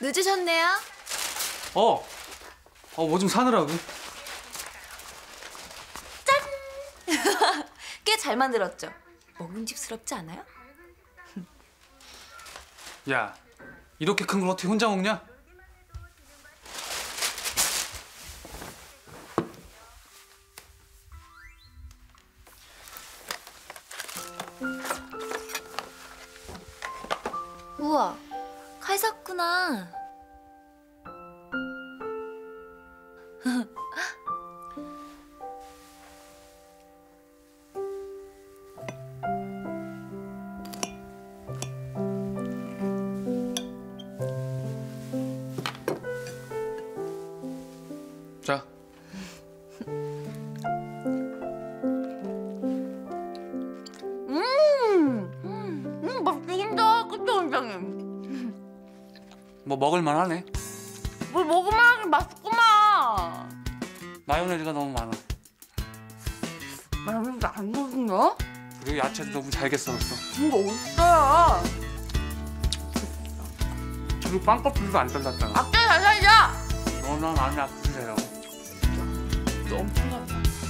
늦으셨네요. 뭐 좀 사느라고. 짠! 꽤 잘 만들었죠? 먹음직스럽지 않아요? 야, 이렇게 큰 걸 어떻게 혼자 먹냐? 우와, 칼 샀구나. 자. 맛 죽인다, 그쵸, 원장님? 뭐 먹을만 하네. 뭘 먹으면 하긴 맛있구만. 마요네즈가 너무 많아. 마요네즈 안 넣었냐? 그리고 야채도 너무 잘게 썰었어. 이거 어딨어요? 그리고 빵껍질도 안 잘랐잖아. 아껴 잘 살자! 너는 많이 아프세요. 엄청 잘한다.